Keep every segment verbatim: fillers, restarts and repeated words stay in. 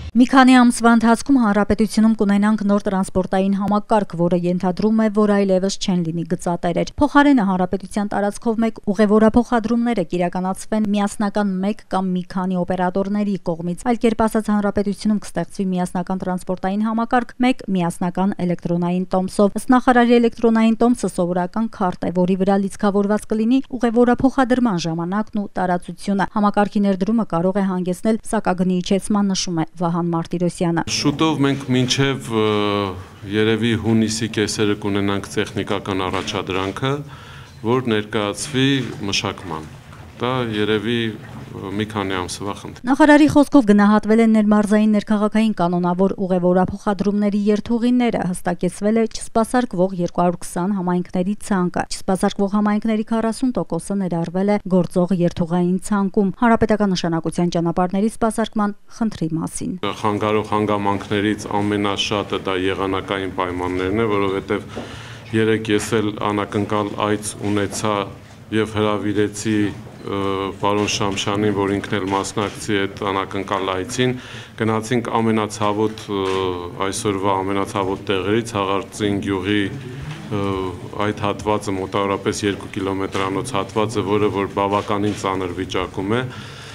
Մի քանի ամսվա ընթացքում հանրապետությունում կունենանք նոր տրանսպորտային համակարգ, որը ենթադրում է, որ այլևս չեն լինի գծատերեր։ Փոխարենը հանրապետության տարածքով մեկ ուղևորափոխադրումները կիրականացվեն միասնական մեկ կամ մի քանի օպերատորների կողմից։ Այլ կերպ ասած, հանրապետությունում կստեղծվի միասնական տրանսպորտային համակարգ մեկ միասնական էլեկտրոնային տոմսով։ Ըստ նախարարի, էլեկտրոնային տոմսը սովորական քարտ է, որի վրա լիցքավորված կլինի ուղևորափոխադրման ժամանակն ու տարածությունը։ Համակարգի ներդրումը կարող է հանգեցնել սակագնի իջեցման, նշում է Վահան Մարտիրոսյանը։ Շուտով մենք մինչև երևի հունիսի կեսերը կունենանք տեխնիկական առաջադրանքը, որ ներկայացվի մշակման։ Դա երևի մի քանի ամսվա խնդիր։ Նախարարի խոսքով գնահատվել են ներմարզային ներքաղաքային կանոնավոր ուղևորափոխադրումների երթուղիները, հստակեցվել է չսպասարկվող երկու հարյուր քսան համայնքների ցանկը։ Չսպասարկվող համայնքների քառասուն տոկոսը ներառվել է գործող երթուղային ցանկում։ Հանրապետական նշանակության ճանապարհների սպասարկման խնդրի մասին։ Խանգարող հանգամանքներից ամենաշատը դա եղանակային պայմաններն է, որովհետև երեք ես էլ անակնկալ այց ունեցա եւ հրավիրեցի պարոն Շամշյանին, որ ինքն էլ մասնակցի այդ անակնկալ այցին, գնացինք ամենացավոտ այսօրվա ամենացավոտ տեղերից Հաղարծին գյուղի այդ հատվածը մոտավորապես երկու կիլոմետրանոց հատվածը, որը որ բավականին ծանր վիճակում է։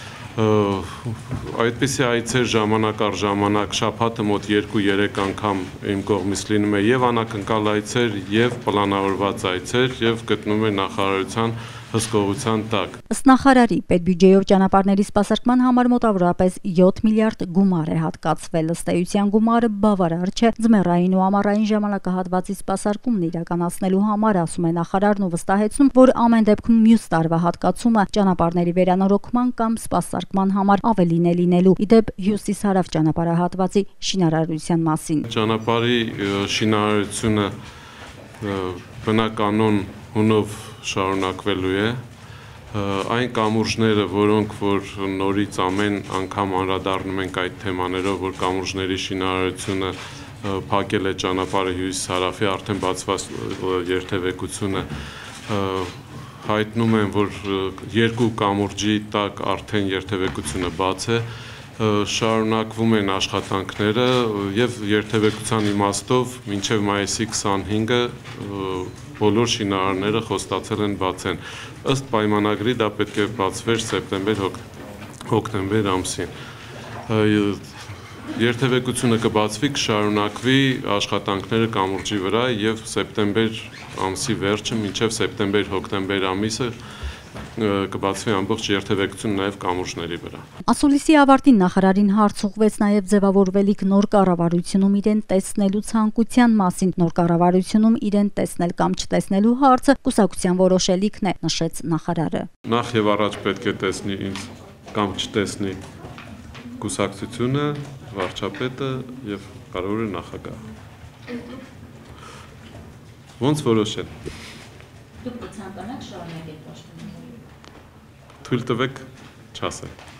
Այդպիսի այցեր ժամանակ առ ժամանակ շաբաթը մոտ երկու-երեք անգամ իմ կողմից լինում է եւ անակնկալ այցեր եւ պլանավորված այցեր եւ գտնում է նախարարության հսկողության տակ։ Ըստ նախարարի, պետբյուջեով ճանապարհների սպասարկման համար մոտավորապես յոթ միլիարդ գումար է հատկացվել։ Ըստ էության գումարը բավարար չէ ձմեռային ու ամառային ժամանակահատվածի սպասարկումն իրականացնելու համար, ասում է նախարարն ու վստահեցնում, որ ամեն դեպքում մյուս տարվա հատկացումը ճանապարհների վերանորոգման կամ սպասարկման համար ավելին է լինելու։ Ի դեպ, հյուսիս-հարավ ճանապարհահատվածի շինարարության մասին։ Ճանապարհի շինարարությունը բնականon հունով շարունակվելու է։ Այն կամուրջները, որոնք որ նորից ամեն անգամ անդրադառնում ենք այդ թեմաներով, որ կամուրջների շինարարությունը փակել է ճանապարհը հյուսիս-հարավի, արդեն բացված երթևեկությունը, հայտնում են, որ երկու կամուրջի տակ արդեն երթևեկությունը բաց է, շարունակվում են աշխատանքները եւ երթևեկության իմաստով մինչեւ մայիսի քսանհինգը բոլոր շինարարները խոստացել են բացեն։ Ըստ պայմանագրի դա պետք է բացվեր սեպտեմբեր-հոկտեմբեր ամսին։ Երթևեկությունը կբացվի, կշարունակվի աշխատանքները կամուրջի վրա եւ սեպտեմբեր ամսի վերջը մինչեւ սեպտեմբեր-հոկտեմբեր ամիսը կբացվի ամբողջ երթևեկությունը նաև կամուրջների վրա։ Ասուլիսի ավարտին նախարարին հարց ուղղվեց նաև ձևավորվելիք նոր կառավարությունում իրեն տեսնելու ցանկության մասին։ Նոր կառավարությունում իրեն տեսնել կամ չտեսնելու հարցը կուսակցության որոշելիքն է, նշեց նախարարը։ Նախ եւ առաջ պետք է տեսնի ինձ կամ չտեսնի կուսակցությունը, վարչապետը եւ կարող է նախագահը։ Ոնց որոշել։ Դուք կցանկանաք շարունակել պաշտպանել։ Թույլ տվեք չասել։